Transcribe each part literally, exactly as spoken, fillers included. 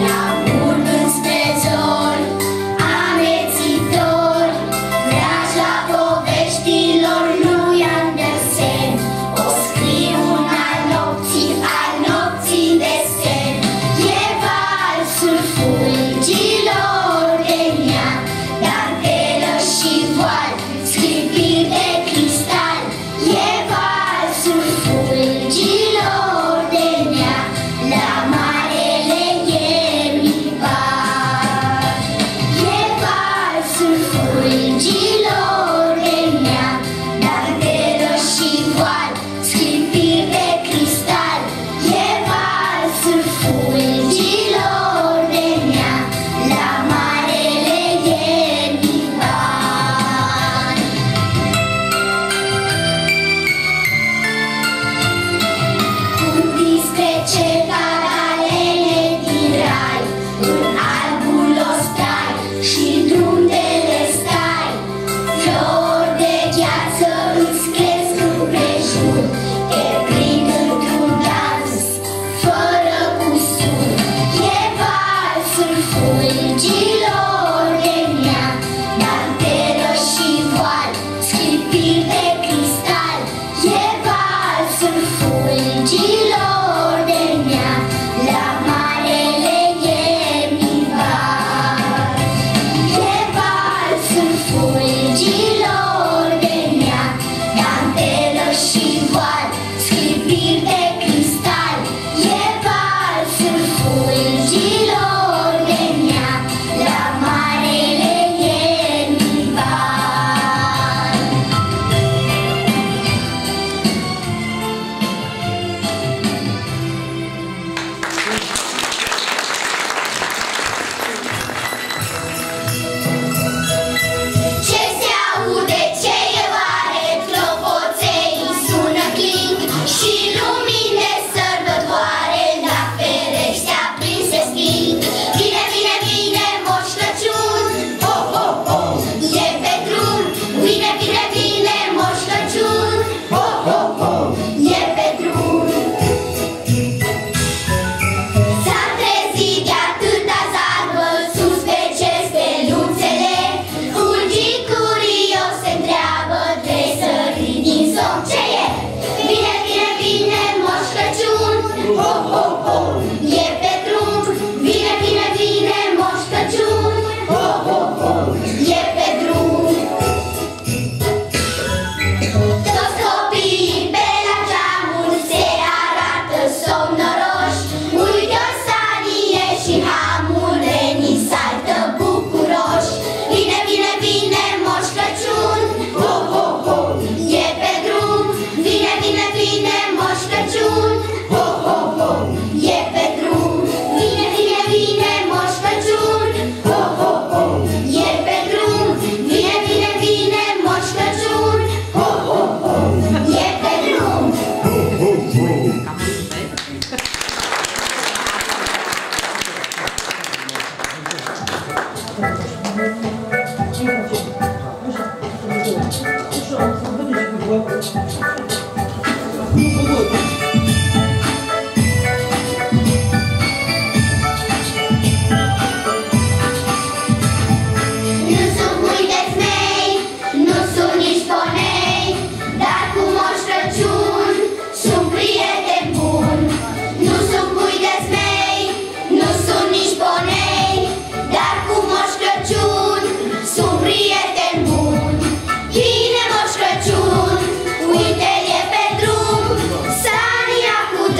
Bine, Moș Crăciun, uite-l e pe drum, Sania cu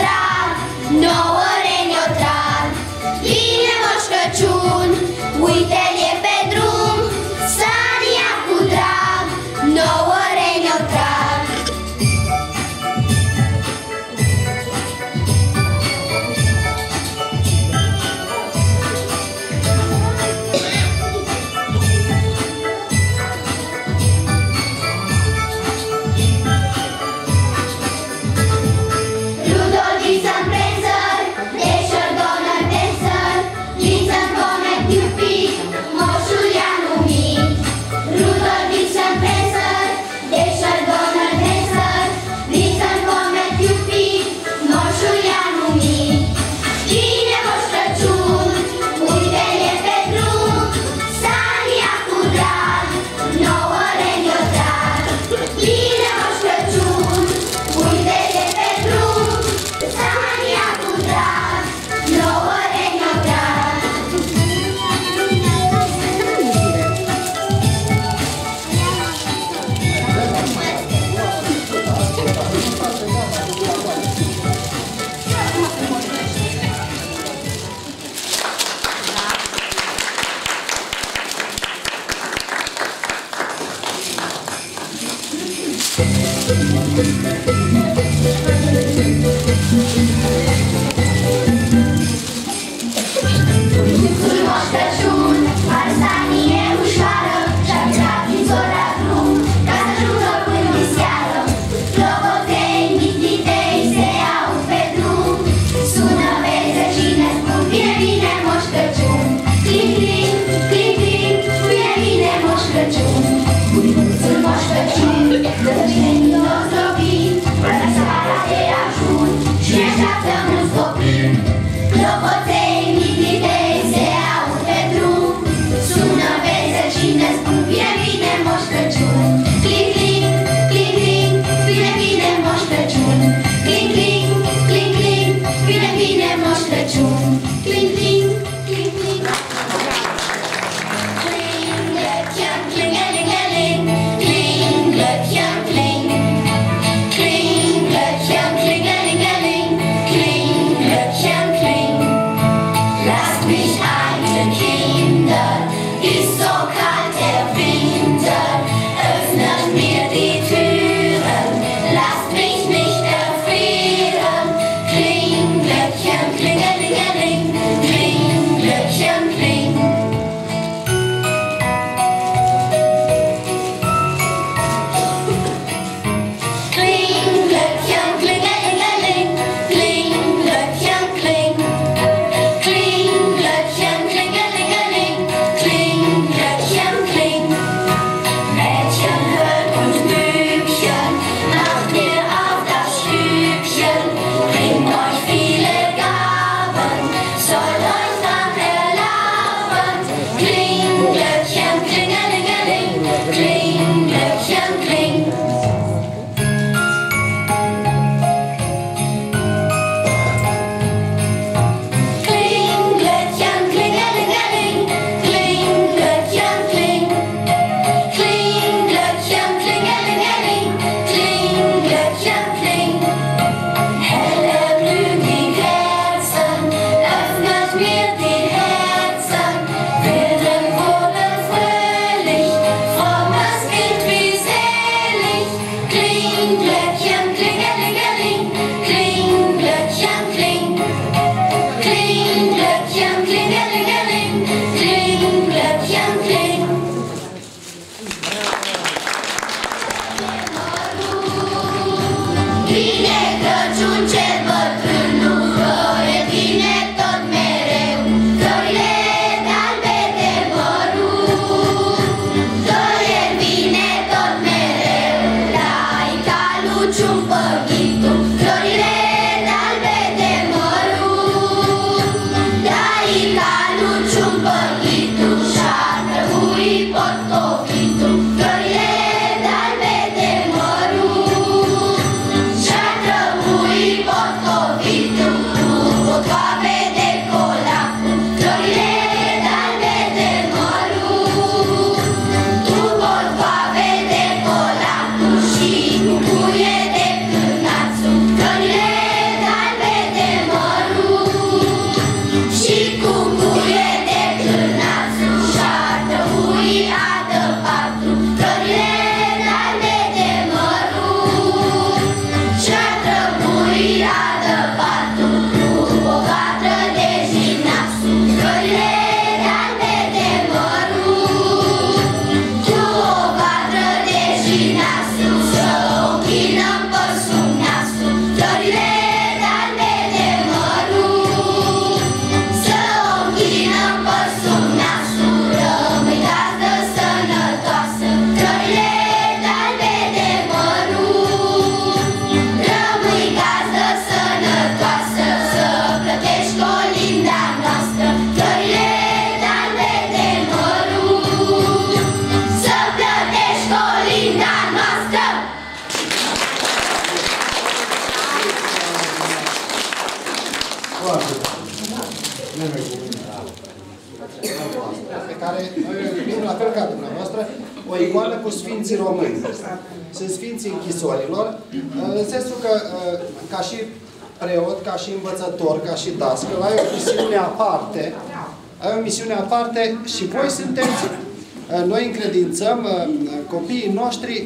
Pe care noi o iubim la fel ca dumneavoastră, o icoană cu Sfinții Români. Sunt Sfinții Închisorilor, în sensul că, ca și preot, ca și învățător, ca și dascăl, ai o misiune aparte, ai o misiune aparte și voi sunteți, noi încredințăm copiii noștri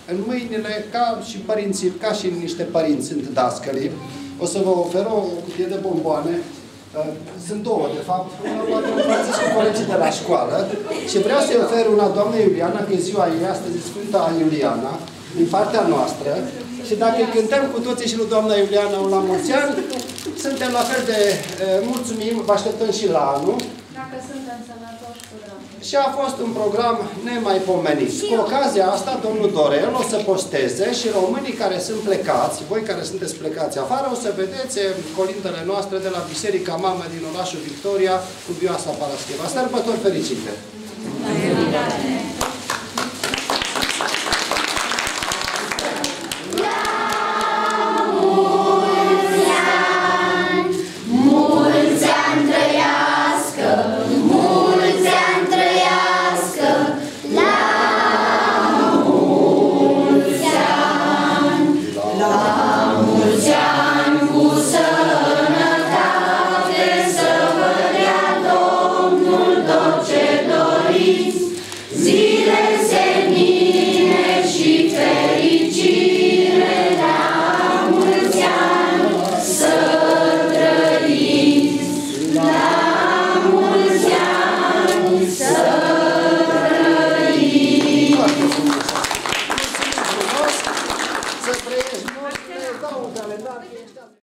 în mâinile, ca și părinții, ca și niște părinți sunt dascălii. O să vă ofer o cutie de bomboane. Sunt două, de fapt. Una poate împrățiți cu colegii de la școală. Și vreau să-i ofer una doamnei Iuliana, că e ziua ei, astăzi Sfânta Iuliana, din partea noastră. Și dacă îi cântăm cu toții și lui doamna Iuliana un la mulți ani, suntem la fel de uh, mulțumim, vă așteptăm și la anul. Dacă suntem sănătoși cu drag. Și a fost un program nemaipomenit. Cu ocazia asta, domnul Dorel o să posteze și românii care sunt plecați, voi care sunteți plecați afară, o să vedeți colindele noastre de la Biserica Mamă din orașul Victoria cu Vioasa Parascheva. Sărbători fericite! Să trăiești mult, ne dau un calendar.